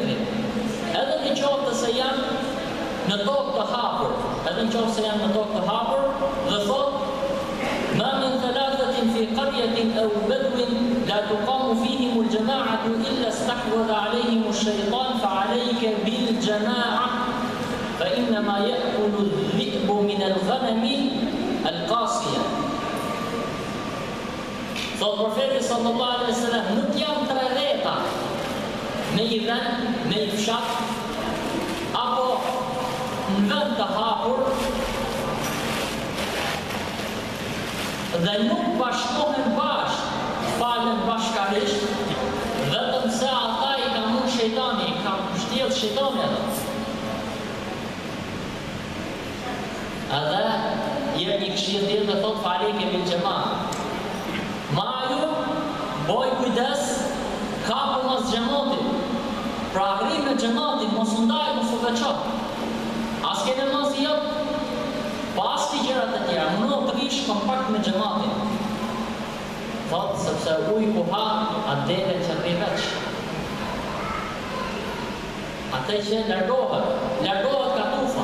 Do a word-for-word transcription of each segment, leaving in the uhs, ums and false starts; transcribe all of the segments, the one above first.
tjetrit. Edhe në qoftë se janë në tokë të hapur, edhe në qoftë se janë në tokë të hapur, dhe thot, ma min thalathatin fi qaryatin aw badwin la tuqamu fihim al-jama'atu illa istahwadha alayhim ash-shaytan fa alayka bil jama'a fa innama ya'kulu adh-dhi'bu min al-ghanami al-qasiya. Thot profeti sallallahu alaihi wasallam, nuk janë tre veta në një vend, në një fshat, apo në vend të hapur, dhe nuk bashkohen bashkë, falen bashkarisht, vetëm se ata i ka mund shejtani, i ka shtjellë shejtani ato. Edhe jep një këshill tjetër dhe thot faleke bil xhamaa. Maju, boj kujdes, kapu mas xhamatit. Pra arrim me xhamatin, mos u ndaj, mos u veço. As ke namaz i jot, pas të gjërat e tjera, mëno të rish kompakt me xhamatin. Thot, sepse uj ku ha, atë deve që rri veç. Ate që largohet, largohet ka tufa.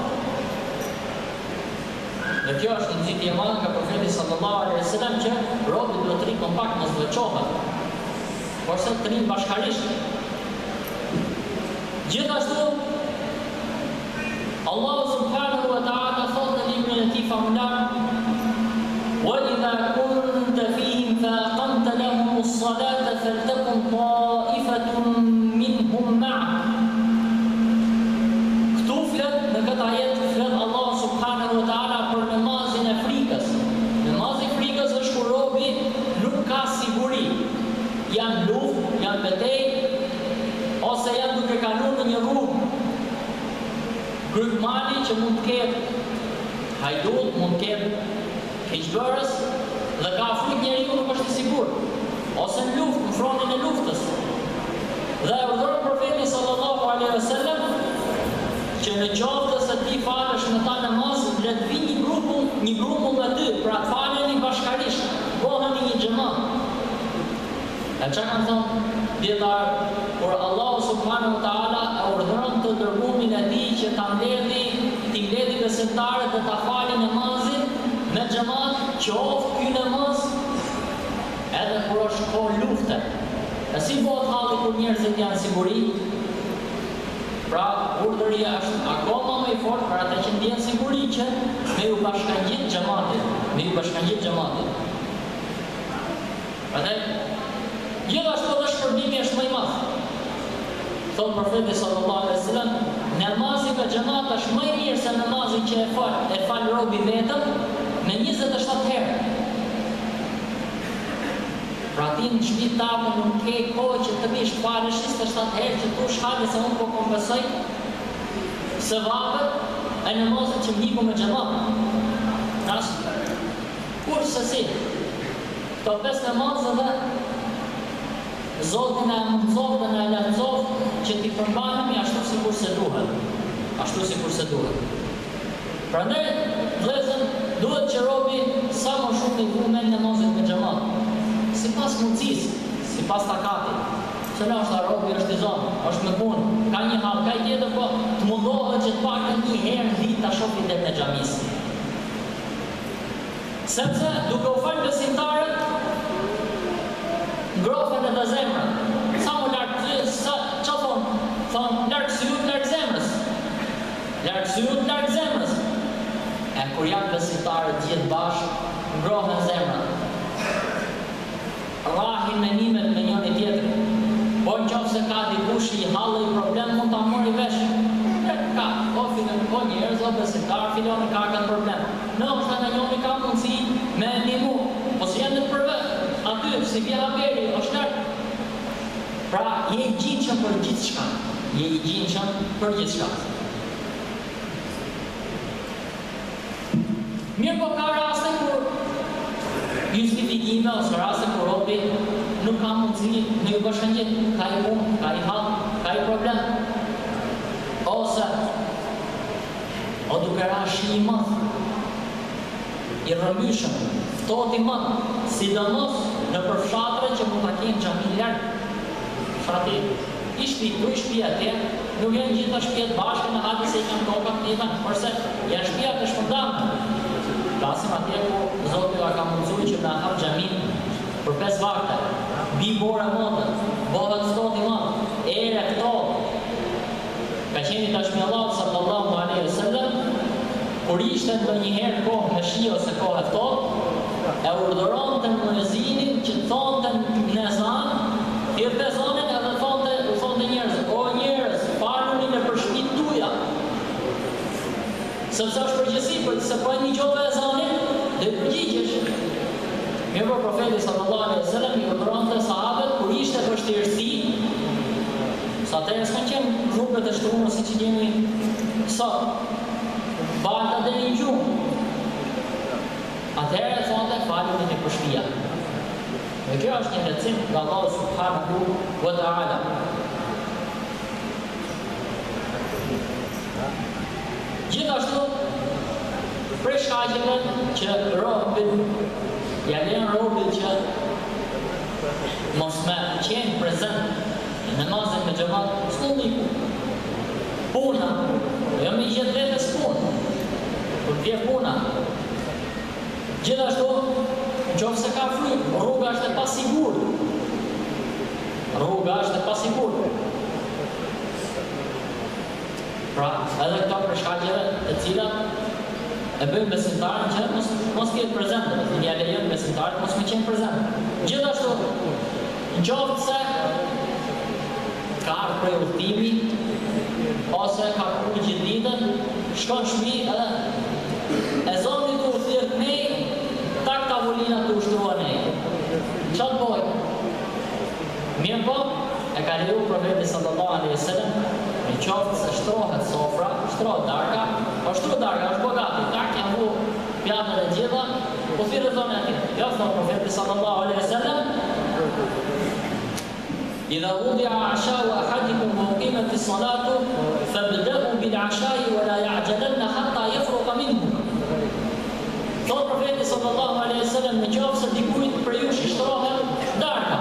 Dhe kjo është nxitje e madhe nga profeti sallallahu alaihi wasallam që robi duhet të rri kompakt, mos veçohet. Porse të rri bashkarisht. Gjithashtu, Allahu subhanahu wa ta'ala thot në librin e tij famullar: "Wa idha kunta fihim fa aqamta lahum as-salata faltakun ta'ifatun minhum ma'ak." Këtu flet në këtë ajet flet Allahu subhanahu wa ta'ala për namazin e frikës. Namazi i frikës është kur robi nuk ka siguri. Janë luftë, janë betejë, ose janë duke kaluar në një rrugë grupmali që mund të ketë hajdut, mund të ketë keqbërës, dhe ka frikë njeriu nuk është i sigurt, ose në luftë, në frontin e luftës. Dhe urdhëroi profeti sallallahu alaihi wasallam që në qoftë se ti falesh me ta namaz, le të vi një grup, një grup me ty, pra të faleni bashkarisht, bëheni një xhamat. E që kanë thonë djetarë, por Allah subhanahu wa ta'ala e urdhëron të dërgumin e tij që ta mbledhi, t'i mbledhi besimtarët dhe ta falin namazin me xhamat, qoftë ky namaz edhe kur është kohë lufte. E si bëhet halli kur njerëzit janë siguri? Pra, urdhëria është akoma më i fortë për ata që ndjen siguri që me ju bashkangjit xhamatin, me ju bashkangjit xhamatin. Prandaj gjithashtu edhe shpërbimi është më i madh. Thot profeti sallallahu alaihi wasallam, namazi me xhamat është më i mirë se namazi që e fal, e fal robi vetëm me njëzet e shtatë herë. Pra ti në shtëpi tame nuk ke kohë që të vish falësh njëzet e shtatë herë që tu shkallë se unë po kompensoj sevapet e namazit që m'hiku me xhamat. Tash, kurse si, këto pesë namazeve Zoti na mundsof dhe na lehtësof që t'i përmbahemi ashtu sikur se duhet. Ashtu sikur se duhet. Prandaj, vëllezër, duhet që robi sa më shumë të vumen namazin me xhamat. Sipas mundësisë, sipas takatit. Se në është robi është i zonë, është me punë, ka një hall, ka tjetër, po të mundohet që të paktën një herë në ditë ta shohë deri në xhamis. Sepse duke u falë besimtarët ngrohen edhe zemrën. Sa më lartë, sa, që thonë? Thonë, lartë syut, lartë zemrës. Lartë syut, lartë zemrës. E kur janë besimtarët gjithë bashkë, ngrohen zemrën. Rahin menimet me njëri tjetrin. Po në qofë se ka dikush i hallë i problem, mund ta mori vesh. Ka, o filon, o njerëz, o besimtarë, filoni ka kanë problem. Në është në njëri ka mundësi me ndihmu. Po si janë të përve, aty, si vjen haberi, është lartë. Pra, je i gjinshëm për gjithë shka. Je i gjinshëm për gjithë shka. Mirë po ka raste kur justifikime ose raste kur robi nuk ka mundësi në ju bashkangjit, ka i punë, ka i hallë, ka i problem. Ose, o duke ra shi i madh, i rrëmbyshëm, ftohtë i madh, sidomos në përfshatre që mund ta kenë xhamin larg, fshati i shtëpi këtu, i shtëpia atje, nuk janë gjitha shtëpiat bashkë në hadë se i kanë tokat të njëta, përse janë shtëpia të shpërndanë. Klasim atje ku Zotë ja ka mundësuar që na hap xhamin për pesë vakte, bi bora modën, bëhet sot i madh, ere këto. Ka qenë dashmi Allahu sallallahu alaihi wasallam, kur ishte ndonjëherë kohë me shi ose kohë ftohtë, e urdhëronte muezinin që thonte në ezan, thirrte ezanin edhe thonte, u thonte njerëz, o njerëz, faluni në shtëpitë tuaja. Sepse është përgjithësi, për se po e ngjove ezanin, dhe i përgjigjesh. Mirë po profeti sallallahu alaihi wasallam i urdhëronte sahabët kur ishte vështirësi, sa atëherë s'kan qenë rrugët e shtruara siç i kemi sot, balta dhe një gjumë. Atëherë thonte faluni në shtëpia. Dhe kjo është një lehtësim nga Allahu subhanahu wa ta'ala. Gjithashtu, prej shkaqeve që robin, ja lën robin që mos me qenë prezent në namazin me xhamat, s'u liku. Puna, jo me gjithë vetës punë, kur t'je puna. Gjithashtu, nëse ka frymë, rruga është e pasigurt. Rruga është e pasigurt. Pra, edhe këto për shkaqeve të cilat e bëjmë besimtarin që mos mos jetë prezent, do të ja lejon besimtarit mos më qenë prezent. Gjithashtu, nëse se ka ardhur prej udhëtimi ose ka punë gjithë ditën, shkon në shtëpi edhe e zoni të udhëtir ne tak tavolina të ushtruan ne. Çfarë bëj? Mirë po, e ka leju profeti sallallahu alaihi wasallam, në qoftë se shtrohet sofra, shtrohet darka, po shtrohet darka, është bogati, dark janë vu pjatët e gjitha, po thirrë thonë atje. Jo, thonë profeti sallallahu alaihi wasallam, إذا وضع عشاء أحدكم وأقيمت الصلاة فابدأوا بالعشاء ولا يعجلن حتى يفرغ منه. Thotë profeti sallallahu alaihi wasallam, në qoftë se dikujt për ju shtrohet darka,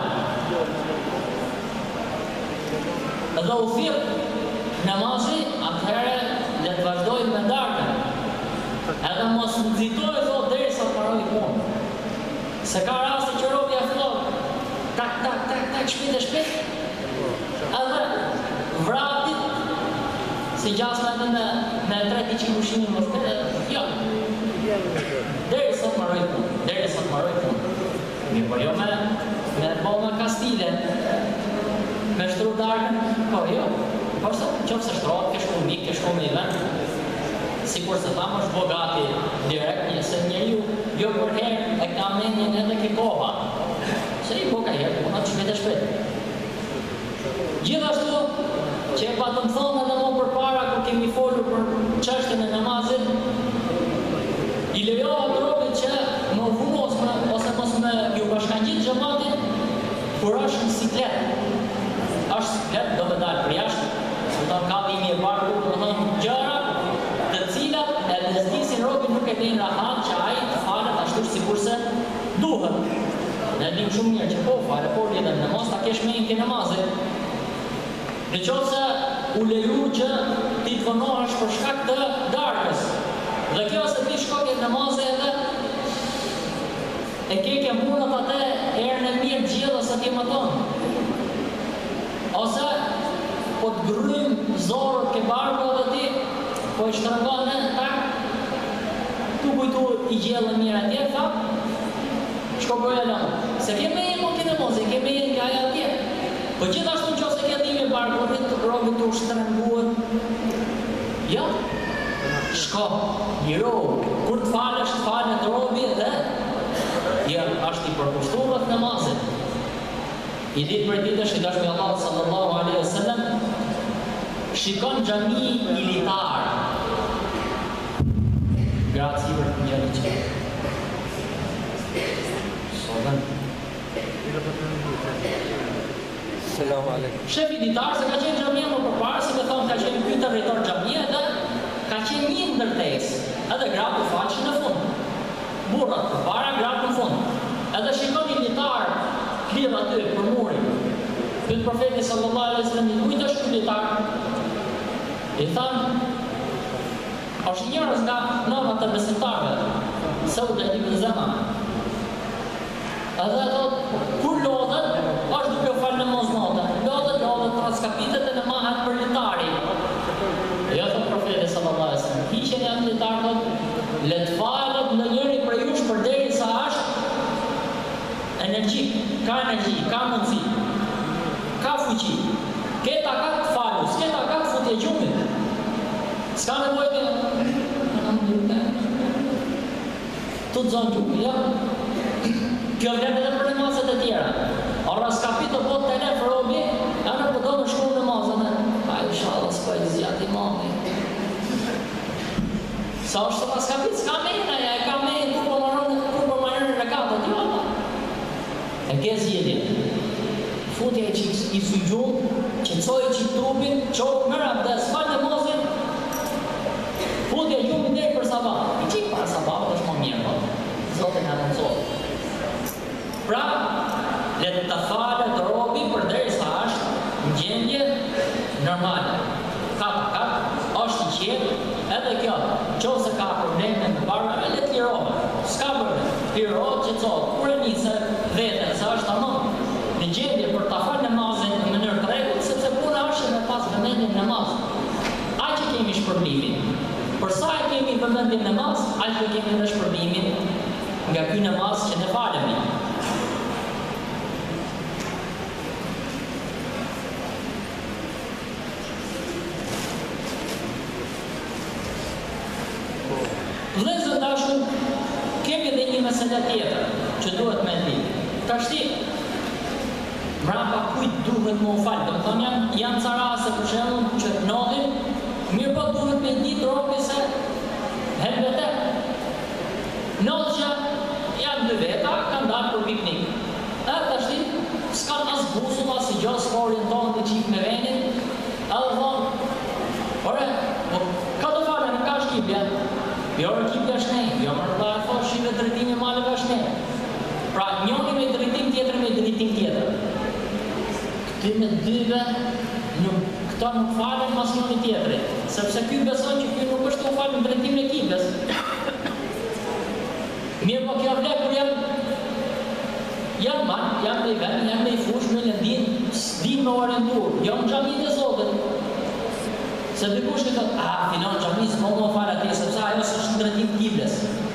dhe u thirr namazi, atëherë le të vazhdoj me darkën. Edhe mos nxitoj thotë derisa të mbaroj punë. Se ka raste që robi ja fillon tak tak tak tak shpejt e shpejt. Edhe vratit si gjasme edhe me me tre diçi pushimin më shpejt. Jo. Derisa të mbaroj punë, derisa të mbaroj punë. Mirë, po jo me me bëma kastile. Me shtru darkën, po jo. Po se qoftë se shtrohet, ke shku mik, ke shku me i vend. Sikur se thamë është bogati direkt, se njeriu jo për herë e ka mendjen edhe ke kova. Se i po ka herë, puna të shpejt e shpejt. Gjithashtu, që e pa të më thonë edhe më përpara kur kemi folur për çështjen e namazit, i lejohet robit që më vunu ose mos me ju bashkangjit xhamatin kur është në siklet. Është siklet, do të dalë për jashtë, do të ka dhimi e barku, do të thonë gjëra të cilat e lezdisin robin nuk e din rahat që ai të falet ashtu sikurse duhet. Ne dim shumë mirë që po fare, po lidhen në namaz, ta kesh me një ke namazit. Në qoftë se u leju që ti të vonohesh për shkak të darkës. Dhe kjo se ti shkoj në namaz edhe e ke ke munat atë erën e mirë gjithë ose ti më tonë. Ose po të grym zorët ke barku edhe ti, po i shtrëngon e tak, tu kujtu i gjellë mirë atje, tha, shko bëjë e lëmë. Se ke me e mo kene mos, e ke me e nga e atje. Po gjithashtu në qo se ke dhimi barku, rritë robit të shtrënguat. Ja, shko, një robë, kur të falesh, të falet robit dhe, ja, është i përkushturët në mazit. I ditë për ditë është i dashmi Allah sallallahu alaihi wasallam, shikon xhami militar. Grazie për të njërë që. Sodan. Selam aleikum. Shefi ditar se ka qenë xhamia më përpara, si me thonë ka qenë ky territor xhamia dhe ka qenë një ndërtesë. Edhe gratë të faqin në fund. Burrat përpara, gratë në fund. Edhe shikon militar lidh aty për murin. Pyet profeti sallallahu alaihi wasallam i kujt është ky lojtar? I thanë, është njërës nga nëmat e besimtarëve, Sauda ibn Zama. Edhe thot, kur lodhet, është duke u falë namaz natën. Lodhet, lodhet, transkapitet e në mahet për lojtari. Jo, thot profeti sallallahu alaihi wasallam, hiqen janë lojtar, thot, le të falet në njëri për jush përderisa është energjik, ka energji, ka mundësi, ka fuqi. Keta ka të falu, s'keta ka të futje gjumit. S'ka nevojë të të të zonë gjumit, ja? Kjo vlet edhe për namazet e tjera. Ora s'ka pi të botë të lefë robi, e në përdo në shku në namazet. A i shala s'pa i zjat imami. Sa është të s'ka pi, s'ka mejnë, ja e ka mejnë, kur për marrën në rekatët, jo, e ke zjedin. Futje e që i sujgjum, që coj që i trupin, qohë në rabdes, fa në namazin, futje e gjumit dhe për sabat. I qikë për sabat, është më mirë, no? Zotin e nënëzot. Pra, le të falet robi për derisa është në gjendje normale. Kap, kap, është i qetë, edhe kjo, qose ka probleme në barë, le të lirohet. S'ka bërë, lirohet që cotë, kur e njëse vetën, se është anon, në gjendje për të falë namazin në mënyrë të rregull, sepse puna është me pas vëmendjen namaz. Ai që kemi shpërblimin. Për sa e kemi vëmendjen namaz, ai që kemi edhe shpërblimin nga ky namaz që ne falemi. Vëllezër dashur, kemi edhe një mesele tjetër që duhet me di. Tashti, mbrapa kujt duhet më u falë, do të thonë janë, janë ca raste për shembull që nodhin, mirë po duhet me ditë robi se helvete. Nodhja janë dy veta, kanë dalë për piknik. E tashti, s'ka as busull, as i gjos, s'ka orientohen të qik me venin, edhe thonë, ore, ka të falë, në ka shkipja. Jo rëkipja është ne, jo më rëda e thosh shive drejtimi maleve është ne. Pra njoni me drejtim tjetër me drejtim tjetër. Këty me dyve, nuk, këta nuk falen mas njoni tjetëri. Sepse ky beson që ky nuk është të falen në drejtim në ekipes. Mirë po kjo vle kur janë janë banë, janë me i venë, janë me i fush, me lëndin, s'din me orientur, jo në gjamit e Zotit. Se dikush që thotë, a, finon xhamis, më më falë atje, sepse ajo s'është në drejtim kibles.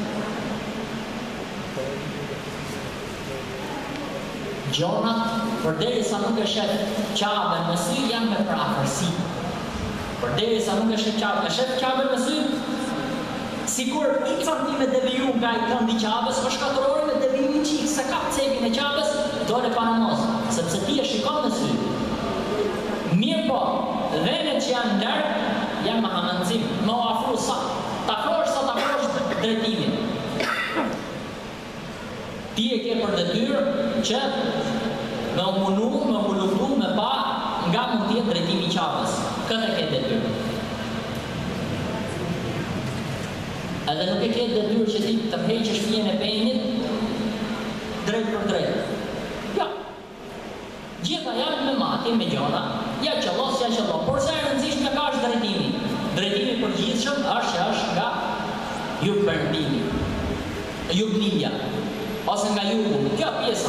Gjonat, përderisa nuk e shet qabën në sy, janë me prafërsi. Përderisa nuk e shet qabën, e shet qabën në sy, sikur i cantime deviju nga i këndi qabës, o shkatërori me deviju i qikë, se kap cebin e qabës, dole pa namaz, sepse ti e shikon në sy. Mirë po, venet që janë lërë, janë më hamëndzim, më u afru sa, ta afrosh sa ta afrosh drejtimin. Ti e ke për detyrë që me u munu, me u luftu, me pa, nga mund tjetë drejtimi qabës. Këtë e ke detyrë. Edhe nuk e ke detyrë që ti të heqësh fjen e penit, drejt për drejt. Ja. Gjitha janë me mati, me gjona, ja qëllos, ja qëllos, por se e rëndësishme ka është drejtimi. Drejtimi përgjithshëm është që është nga jug perëndimi, jug lindja, ose nga jugu, kjo pjesa.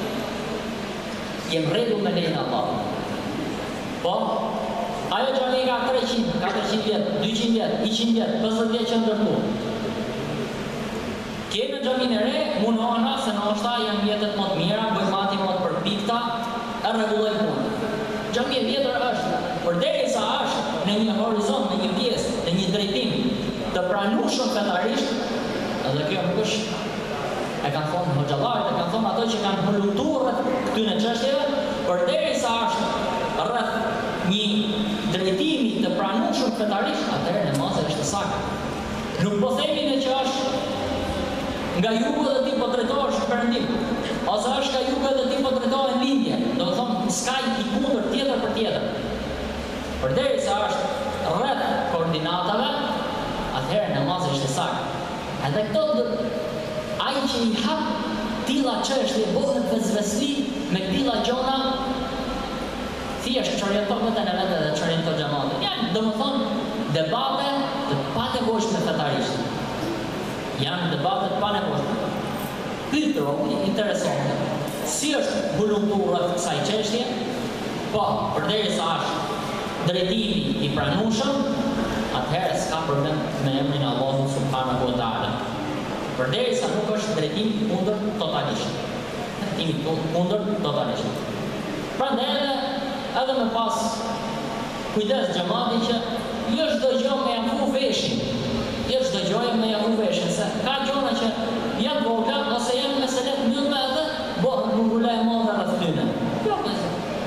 Jem rregull me lejnë Allah. Po, ajo që një ka treqind, katërqind vjetë, dyqind vjetë, njëqind vjetë, pesëdhjetë vjetë që ndërtu. Kje në xhamin e re, mundohena se në është ta janë vjetët më të mira, bëjmati më të përpikta, e rregullojnë punë. Xhami e vjetër është, përderisa është në një horizont, në një pjesë, në një drejtim të pranueshëm fetarisht, edhe kjo nuk është, e kanë thonë hoxhallarët, e kanë thonë ato që kanë hëllutur këtyre çështjeve, përderisa është rreth një drejtimi të pranueshëm fetarisht, atëherë namazi është saktë. Nuk po themi ne që është nga jugu dhe ti po drejtohesh perëndim, ose është nga jugu dhe ti po drejtohesh në lindje, do të thonë s'ka i kundër tjetër për tjetër. Përderisa është rreth koordinatave, atëherë namazi është saktë. Edhe këto ai që i hap tilla çështje bëhet vezvesli me tilla gjona, thjesht çorienton vetën e vetë dhe çorienton xhamatin. Janë domethënë debate të panevojshme fetarisht. Janë debate të panevojshme. Pyet robi interesante. Si është voluntura e kësaj çështje? Po, përderisa është drejtimi i pranueshëm, atëherë s'ka problem me emrin e Allahut subhanahu wa taala. Përderisa nuk është drejtim kundër totalisht. Drejtimi kundër totalisht. Prandaj edhe, edhe me pas kujdes xhamati që jo çdo gjë me jaku veshin. Jo çdo gjë me jaku veshin, se ka gjëra që janë vogla ose janë meselet mbyllme edhe bëhen mungula e madhe rreth tyre. Jo pse.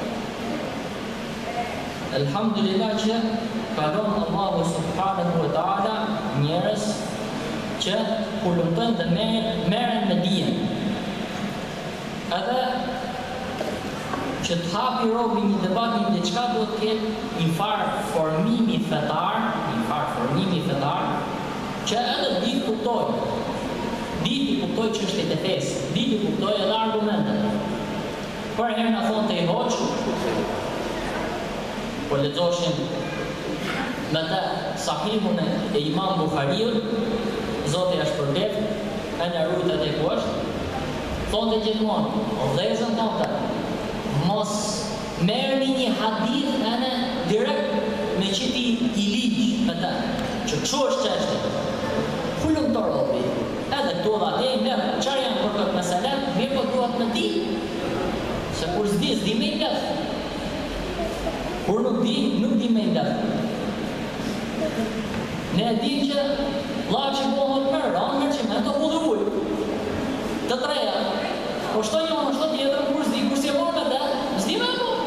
Alhamdulillah që ka dhënë Allahu subhanahu wa taala njerëz që kur lumtojnë dhe merren merren me dijen. Edhe që të hapi robi një debat një diçka duhet të ketë një farë formimi fetar, një farë formimi fetar, që edhe ditë kuptoj, ditë i kuptoj çështjet e fesë, ditë i kuptoj edhe argumentet. Për herë na thonë te i hoq, po lexoshin me të sahihun e Imam Buhariut, Zoti është përblef, e në rrujtët e ku është, thonë të gjithmonë, vëllezër tonë, mos merrni një hadith anë direkt me qiti i ligj me ta, që kështu është çështja. Kulum të robi, edhe këtu dhe atje i merë, çfarë janë për këtë meselet, mirë po duhet me di, se kur s'di, s'di me i lef. Kur nuk di, nuk di me i lef. Ne e dim që laçi bëhet mërë, anë mërë që me të hudhë ujë. Të treja, po shto njënë, shto tjetër, kur s'di, kur si e morë me dhe, s'di me po.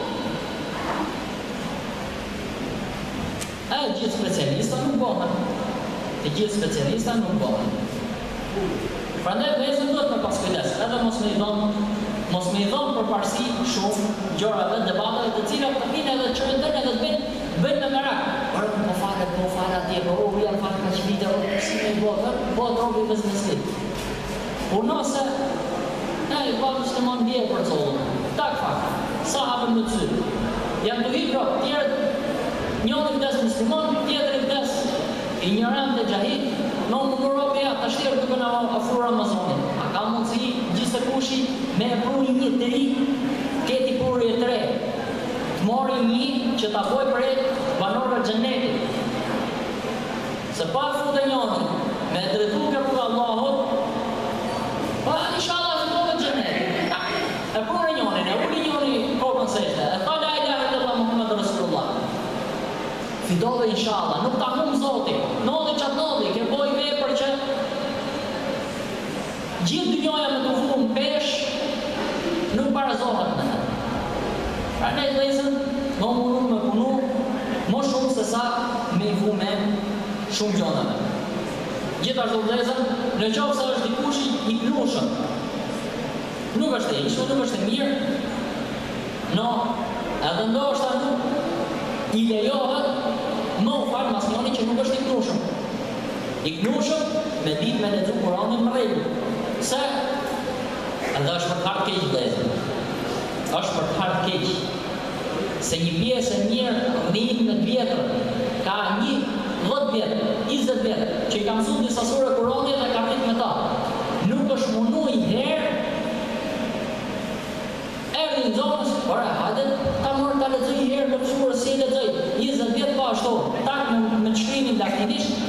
E gjithë specialista nuk bëhen. Të gjithë specialista nuk bëhen. Prandaj vëllezër duhet me pas kujdes, edhe mos me i dhon, mos me i dhon përparësi shumë gjërave, debateve të cilat të vinë edhe çrëndën edhe të bëjnë bëjnë me merak. Por po falet, po falet atje, po u janë fal kaq vite, si me bëhet, po trovi biznesit. Punose, e i pa musliman bje për collën. Tak fakt, sa hapën në ty. Janë të hipra, tjerët, njëri vdes musliman, tjetëri vdes ignorant e gjahil, në më Europë ja, të shtirë duke në afru Ramazonin. A ka mundësi gjithë të kushi me e pruni një të ri, këti puri e tre, të mori një që të boj për e banorëve xhenetit. Se pa e fute njëni, me e dretu ke për Allahot, pa inshallah të bove xhenetit. E pruni njënin, e uli njëni kokën sejte, e tha la ilaha illallah Muhammed Rasulullah. Fidove inshallah, nuk ta hum Zoti, nodhi qatë nodhi, ke boj vepër që gjithë dynjoja me të vunë pesh, nuk barazohet me të. Pra ne vëllezër, më mundu me punu, më shumë se sa me i vu me shumë gjonave. Gjithashtu vëllezër, në qoftë se është dikush i knushëm, nuk është e ishme, nuk është e mirë, no, edhe ndoshta nuk i lejohet më u falë mas njoni që nuk është i knushëm. I knushëm me ditë me lexu Kur'anin më rregull. Se edhe është për hartë keq vëllezër. Është për hartë keq. Se një pjesë e mirë rrinë me të vjetër, ka një dhjetë vjetë, njëzet vjetë, që i ka mësuar disa sure Kur'anit dhe ka rrit me ta. Nuk është mundu i herë erdhi në zonës, ora, hajde, ta morë ta lexoj një herë në surë, si e lexoj, njëzet vjetë pa ashtu, tak me, me të shkrimin laktinisht.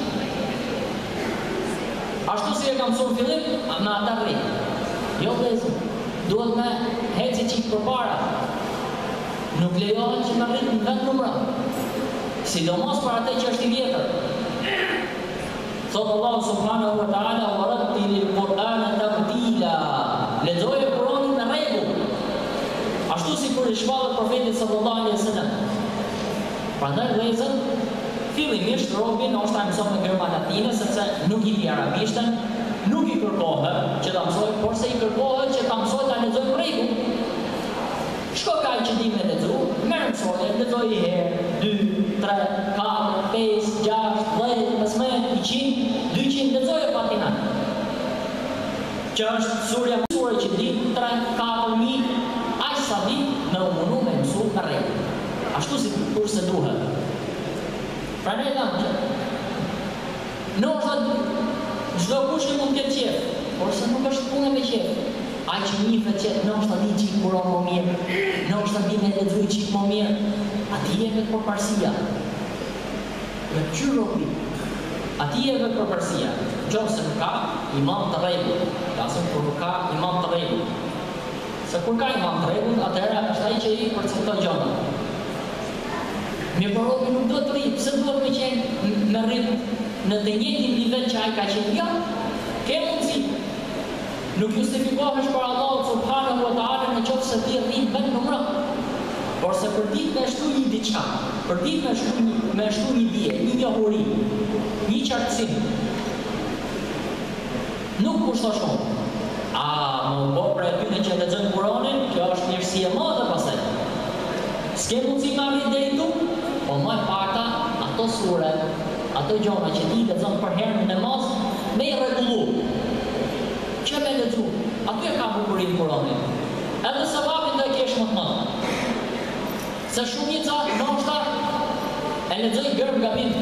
Ashtu si e kam mësuar fillim, me ata rri. Jo vëllezër, duhet me heci qikë për para. Nuk lejohet që me rritë në vend numra. Sidomos për atë që është i vjetër. Thotë Allahu subhanahu wa ta'ala, wa rattilil Qur'ana tartila. Lexoje Kur'anin në rregull. Ashtu si kur i shpallët profetit sallallahu alaihi wasallam. Prandaj vëllezër, fillimisht robi ndoshta ta mëson me gërma latine sepse nuk i di arabishtën, nuk i kërkohet që ta mësoj, por se i kërkohet që ta mësoj ta lexoj rregull. Shko kaj që di me lexu, merr mësoje, lexoj një herë, dy, tre, katër, pesë, gjashtë, dhjetë, pesëmbëdhjetë, njëqind, dyqind, lexoje Fatiha. Që është surja mësuar që di tre, katër, një, aq sa di me u mundu me mësu me rregull. ashtu si kurse duhet. Pra ne thamë që në është çdo kush që mund të ketë qef, por se nuk është puna me qef. Ai që njihet që në është di çik kuron më mirë, në është di me lexuj çik më mirë, aty e vetë përparësia. Në qyropi, aty e vetë përparësia. Nëse nuk ka imam të rregullt, lasëm kur nuk ka imam të rregullt. Se kur ka imam të rregullt, atëherë është ai që i përcakton gjëra. Mirë po robi nuk do të rri, pse duhet me qenë me rrit në të njëjtin nivel që ai ka qenë? Jo, ke mundësi. Nuk justifikohesh për Allahu subhanahu wa taala në qoftë se ti rrin vetëm numër. Por se për ditë me shtu një diçka, për ditë me shtu një, me shtu një dije, një njohuri, një qartësim, nuk kushton shumë. A më bo për e tyne që lexojnë Kur'anin, kjo është mirësi e madhe pastaj. S'ke mundësi me arrit deri tu, po më e parta ato sure, ato gjona që ti lexon për herë në namaz, me i rregullu. Që me lexu, aty e ka bukurinë Kur'anit. Edhe sevapin do e kesh më të madh. Se shumica ndoshta e lexoj gërm gabim.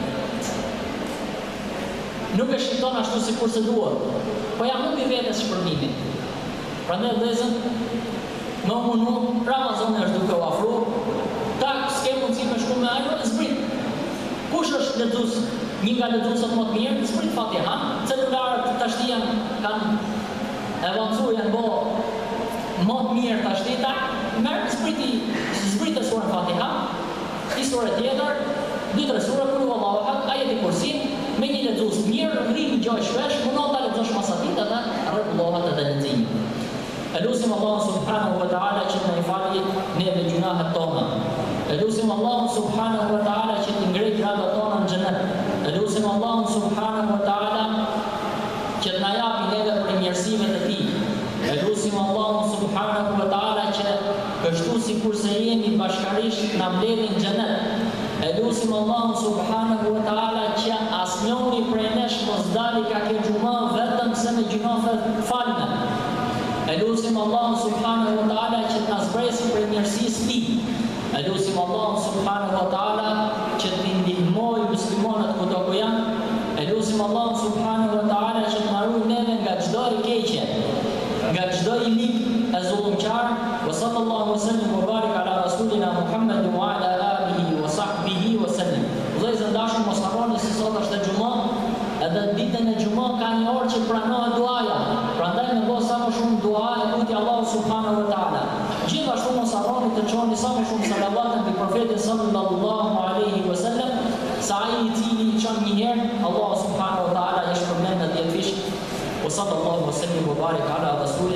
Nuk e shqiton ashtu si kur se duhet, po ja humbi vetes shpërbimin. Prandaj vëllezër, më mundu, Ramazani është duke u afruar, tak s'ke mundësi me shku me ajër, zbrit. Kush është lexues, një nga lexuesat më të mirë, zbrit Fatiha. Celularët tash janë kanë avancuar, janë bo më të mirë tash ta, merr zbriti, zbritë surën Fatiha, një surë tjetër, dy tre sura kur Allahu ahad, ajeti kursi, me një lexues mirë, rrim gjoj shpesh, mundon ta lexosh masatit edhe rregullohet edhe leximi. Elusim Allah subhanahu wa ta'ala që në i fali neve gjunahet tona. Elusim Allah subhanahu wa ta'ala që të ngrej gradat tona në xhenet. Elusim Allah subhanahu wa ta'ala që të na japi neve për mirësive të tij. Elusim Allah subhanahu wa ta'ala që kështu si kurse jemi bashkarisht na mbledhin në xhenet. Elusim Allah subhanahu wa ta'ala që asnjëri prej nesh mos dali ka ke xhuma vetëm se me gjunafe falme. Elusim Allah subhanahu wa ta'ala që të na zbresi për mirësisë tij. Elusim Allah subhanahu wa ta'ala që të ndihmojë muslimanët kudo ku janë. Elusim Allah subhanahu wa ta'ala që të na ruaj neve nga çdo e keqe, nga çdo i lik e zullumqar. Wa sallallahu wa sallam wa barik ala rasulina Muhammad wa ala alihi wa sahbihi wa sallam. Vëllezër dashur, mos harroni se sot është e xhumë, edhe ditën e xhumë ka një orë që pranohet duaja. Prandaj me bëj sa më shumë dua e lutja Allahu subhanahu wa ta'ala. Gjithashtu mos harroni të çoni sa më shumë salavat mbi profetin sallallahu alaihi wasallam, sa ai i cili i çon një herë, Allahu subhanahu wa ta'ala i shpërmend në ditë fish. Wa sallallahu wa sallam wa barik ala rasul